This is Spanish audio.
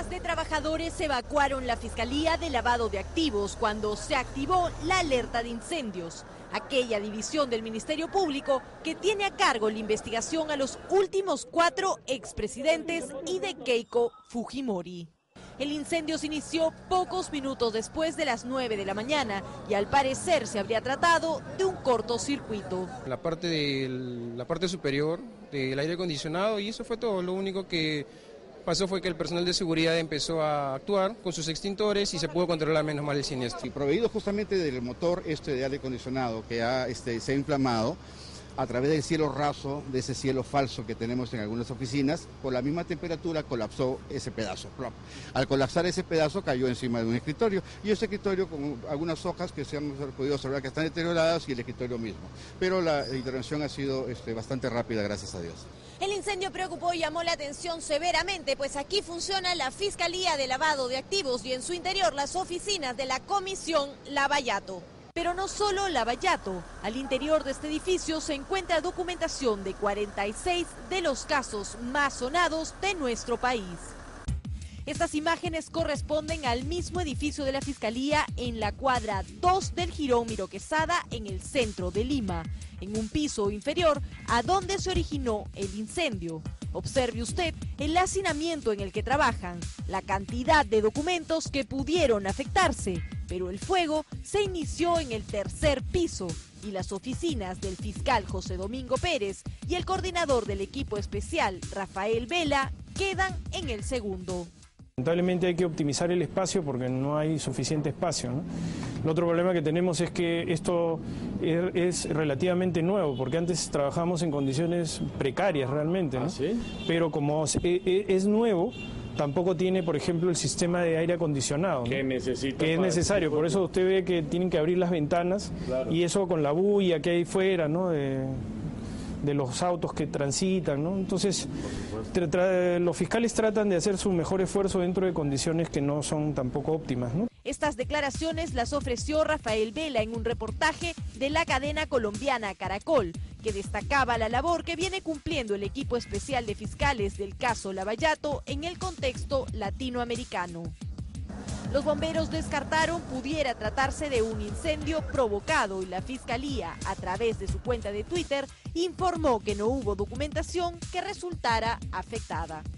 Miles de trabajadores evacuaron la Fiscalía de Lavado de Activos cuando se activó la alerta de incendios, aquella división del Ministerio Público que tiene a cargo la investigación a los últimos 4 expresidentes y de Keiko Fujimori. El incendio se inició pocos minutos después de las 9 de la mañana y al parecer se habría tratado de un cortocircuito. La parte superior del aire acondicionado, y eso fue todo. Lo único que pasó fue que el personal de seguridad empezó a actuar con sus extintores y se pudo controlar menos mal el siniestro. Y proveído justamente del motor de aire acondicionado que se ha inflamado, a través del cielo raso, de ese cielo falso que tenemos en algunas oficinas, por la misma temperatura colapsó ese pedazo. Al colapsar ese pedazo cayó encima de un escritorio, y ese escritorio con algunas hojas que se han podido observar que están deterioradas y el escritorio mismo. Pero la intervención ha sido bastante rápida, gracias a Dios. El incendio preocupó y llamó la atención severamente, pues aquí funciona la Fiscalía de Lavado de Activos y en su interior las oficinas de la Comisión Lavallato. Pero no solo Lavallato, al interior de este edificio se encuentra documentación de 46 de los casos más sonados de nuestro país. Estas imágenes corresponden al mismo edificio de la Fiscalía en la cuadra 2 del Jirón Miró Quesada en el centro de Lima, en un piso inferior a donde se originó el incendio. Observe usted el hacinamiento en el que trabajan, la cantidad de documentos que pudieron afectarse, pero el fuego se inició en el tercer piso y las oficinas del fiscal José Domingo Pérez y el coordinador del equipo especial Rafael Vela quedan en el segundo. Lamentablemente hay que optimizar el espacio porque no hay suficiente espacio, ¿no? El otro problema que tenemos es que esto es relativamente nuevo, porque antes trabajamos en condiciones precarias realmente, ¿no? ¿Ah, sí? Pero como es nuevo, tampoco tiene, por ejemplo, el sistema de aire acondicionado, ¿no? Que necesita. Que es necesario, por eso usted ve que tienen que abrir las ventanas, claro. Y eso con la bulla que hay fuera, ¿no? De los autos que transitan, ¿no? Entonces, los fiscales tratan de hacer su mejor esfuerzo dentro de condiciones que no son tampoco óptimas, ¿no? Estas declaraciones las ofreció Rafael Vela en un reportaje de la cadena colombiana Caracol, que destacaba la labor que viene cumpliendo el equipo especial de fiscales del caso Lavallato en el contexto latinoamericano. Los bomberos descartaron pudiera tratarse de un incendio provocado y la Fiscalía, a través de su cuenta de Twitter, informó que no hubo documentación que resultara afectada.